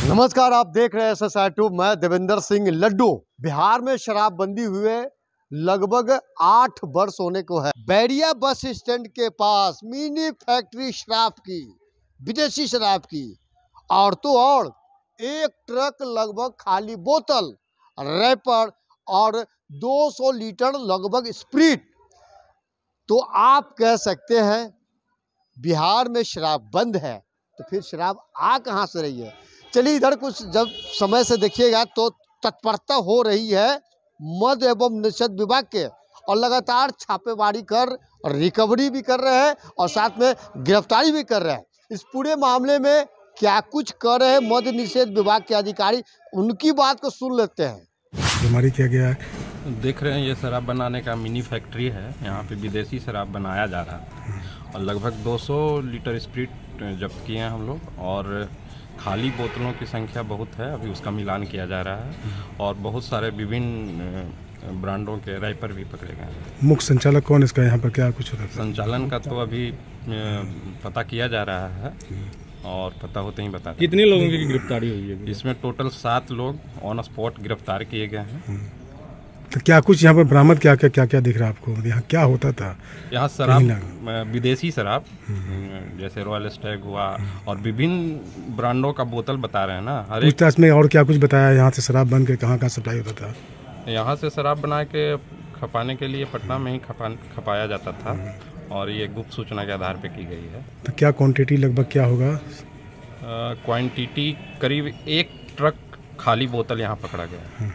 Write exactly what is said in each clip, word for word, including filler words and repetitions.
नमस्कार, आप देख रहे हैं एस एस आई टू। मैं देवेंद्र सिंह लड्डू। बिहार में शराबबंदी हुए लगभग आठ वर्ष होने को है। बैरिया बस स्टैंड के पास मिनी फैक्ट्री शराब की, विदेशी शराब की, और तो और एक ट्रक लगभग खाली बोतल, रैपर और दो सौ लीटर लगभग स्प्रिट। तो आप कह सकते हैं बिहार में शराब बंद है, तो फिर शराब आ कहाँ से रही है? चलिए, इधर कुछ जब समय से देखिएगा तो तत्परता हो रही है मद्य एवं निषेध विभाग के, और लगातार छापेमारी कर रिकवरी भी कर रहे हैं और साथ में गिरफ्तारी भी कर रहे हैं। इस पूरे मामले में क्या कुछ कर रहे हैं मद्य निषेध विभाग के अधिकारी, उनकी बात को सुन लेते हैं। बीमारी क्या गया है? देख रहे हैं, ये शराब बनाने का मिनी फैक्ट्री है। यहाँ पे विदेशी शराब बनाया जा रहा है और लगभग दो सौ लीटर स्प्रिट जब्त किए हैं हम लोग, और खाली बोतलों की संख्या बहुत है। अभी उसका मिलान किया जा रहा है और बहुत सारे विभिन्न ब्रांडों के रैपर भी पकड़े गए हैं। मुख्य संचालक कौन इसका? यहाँ पर क्या कुछ होता है? संचालन का तो अभी पता किया जा रहा है और पता होते ही बता। कितने लोगों की गिरफ्तारी हुई है? इसमें टोटल सात लोग ऑन स्पॉट गिरफ्तार किए गए हैं। तो क्या कुछ यहाँ पर बरामद क्या क्या क्या क्या दिख रहा है आपको? यहाँ क्या होता था? यहाँ शराब, विदेशी शराब जैसे रॉयल स्टैग हुआ और विभिन्न ब्रांडों का बोतल बता रहे हैं ना। हर एक पूछताछ में और क्या कुछ बताया? यहाँ से शराब बन के कहाँ कहाँ सप्लाई होता था? यहाँ से शराब बना के खपाने के लिए पटना में ही खपा खपाया जाता था, और ये गुप्त सूचना के आधार पे की गई है। तो क्या क्वांटिटी लगभग क्या होगा? क्वांटिटी करीब एक ट्रक खाली बोतल यहाँ पकड़ा गया।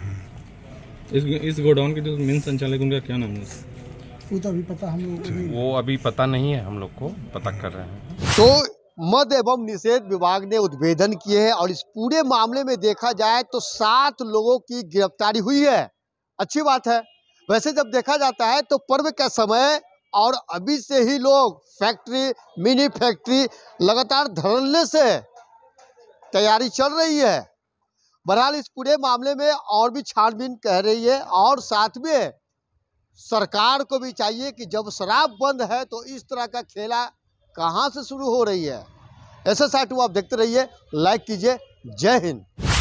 इस इस गोडाउन के जो मेन संचालक, उनका क्या नाम है? वो तो अभी पता हम लोग वो अभी पता नहीं है, हम लोग को पता कर रहे हैं। तो मद्य एवं निषेध विभाग ने उद्भेदन किए हैं और इस पूरे मामले में देखा जाए तो सात लोगों की गिरफ्तारी हुई है। अच्छी बात है। वैसे जब देखा जाता है तो पर्व का समय और अभी से ही लोग फैक्ट्री, मिनी फैक्ट्री लगातार धरने से तैयारी चल रही है। बहरहाल इस पूरे मामले में और भी छानबीन कह रही है, और साथ में सरकार को भी चाहिए कि जब शराब बंद है तो इस तरह का खेला कहां से शुरू हो रही है। एस एस आई टू आप देखते रहिए, लाइक कीजिए। जय हिंद।